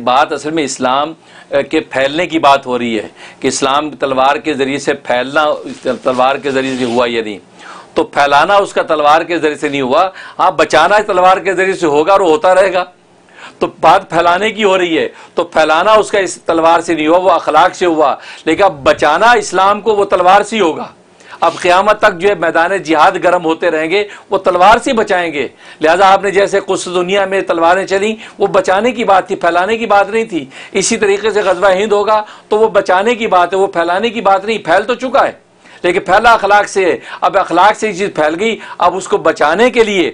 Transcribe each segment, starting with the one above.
بات اصل میں اسلام کے پھیلنے کی بات ہو رہی ہے کہ اسلام تلوار کے ذریعے سے پھیلنا تلوار کے ذریعے سے ہوا یا نہیں. تو پھیلانا اس کا تلوار کے ذریعے سے نہیں ہوا. ہاں بچانا تلوار کے ذریعے سے ہوگا اور ہوتا رہے گا. تو بات پھیلانے کی ہو رہی ہے تو پھیلانا اس کا اس تلوار سے نہیں ہوا, وہ اخلاق سے ہوا. لیکن اب بچانا اسلام کو وہ تلوار سے ہوگا. اب قیامت تک جو ہے میدان جہاد گرم ہوتے رہیں گے, وہ تلوار سے بچائیں گے. لہٰذا آپ نے جیسے قدس دنیا میں تلواریں چلیں وہ بچانے کی بات تھی, پھیلانے کی بات نہیں تھی. اسی طریقے سے غزوہ ہند ہوگا تو وہ بچانے کی بات ہے, وہ پھیلانے کی بات نہیں. پھیل تو چکا ہے لیکن پھیلا اخلاق سے ہے. اب اخلاق سے یہ چیز پھیل گئی, اب اس کو بچانے کے لیے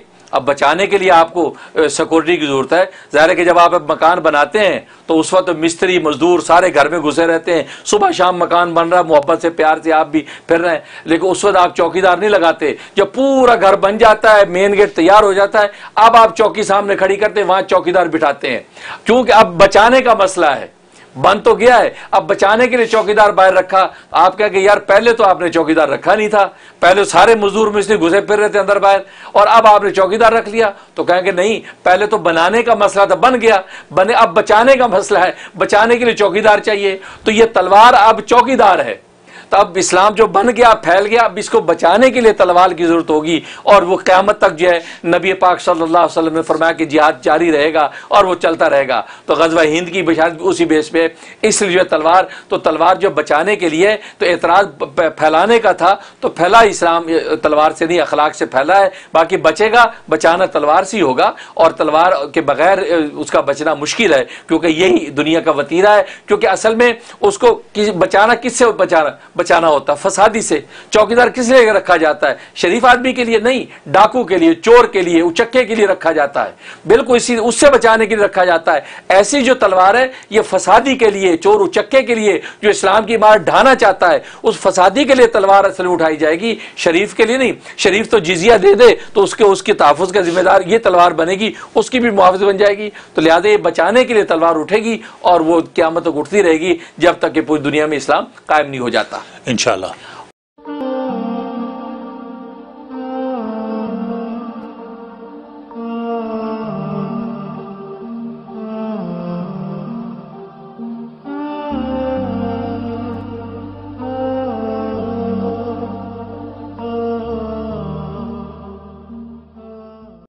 آپ کو سیکورٹی کی ضرورت ہے. ظاہر ہے کہ جب آپ مکان بناتے ہیں تو اس وقت مستری مزدور سارے گھر میں گھسے رہتے ہیں, صبح شام مکان بن رہا ہے, محبت سے پیار سے آپ بھی پھر رہے ہیں. لیکن اس وقت آپ چوکیدار نہیں لگاتے. جب پورا گھر بن جاتا ہے, مین گیٹ تیار ہو جاتا ہے, اب آپ چوکی سامنے کھڑی کرتے ہیں, وہاں چوکیدار بٹھاتے ہیں. کیونکہ اب بچانے کا مسئلہ ہے, بن تو گیا ہے, اب بچانے کے لیے چوکیدار باہر رکھا. آپ کہیں کہ یار پہلے تو آپ نے چوکیدار رکھا نہیں تھا, پہلے سارے مزدور مستری گھسے پھر رہے تھے اندر باہر, اور اب آپ نے چوکیدار رکھ لیا. تو کہیں کہ نہیں, پہلے تو بنانے کا مسئلہ تھا, بن گیا, بنے, اب بچانے کا مسئلہ ہے, بچانے کے لیے چوکیدار چاہیے. تو یہ تلوار اب چوکیدار ہے. تو اب اسلام جو بن گیا, پھیل گیا, اب اس کو بچانے کے لیے تلوار کی ضرورت ہوگی. اور وہ قیامت تک جو ہے نبی پاک صلی اللہ علیہ وسلم نے فرمایا کہ جہاد جاری رہے گا اور وہ چلتا رہے گا. تو غزوہ ہند کی بشارت اسی بیس پہ, اس لیے تلوار, تو تلوار جو بچانے کے لیے, تو اعتراض پھیلانے کا تھا, تو پھیلا اسلام تلوار سے نہیں اخلاق سے پھیلا ہے. باقی بچے گا, بچانا تلوار سے ہی ہوگا, اور تلوار کے بغیر اس کا بچنا مشکل ہے, کیونکہ یہی دنیا کا وتیرہ ہے. کیونکہ اصل میں اس کو بچانا کس سے بچانا ہوتا, فسادی سے. چوکیدار کس لیے رکھا جاتا ہے, شریف آدمی کے لیے نہیں, ڈاکو کے لیے, چور کے لیے, اچکے کے لیے رکھا جاتا ہے. بالکل اس سے بچانے کے لیے رکھا جاتا ہے. ایسی جو تلوار ہے یہ فسادی کے لیے, چور اچکے کے لیے, جو اسلام کی عمارت ڈھانا چاہتا ہے, اس فسادی کے لیے تلوار اصل میں اٹھائی جائے گی, شریف کے لیے نہیں. شریف تو جزیہ دے دے تو اس کے تحفظ کا ذمہ دار یہ تلوار بنے گی, اس کی بھی محافظ بن جائے گی. تو لہٰذا یہ بچانے کے لیے تلوار اٹھے گی, اور وہ قیامت تک اٹھتی رہے گی جب تک کہ پوری دنیا میں اسلام قائم نہیں ہو جاتا. انشاءاللہ.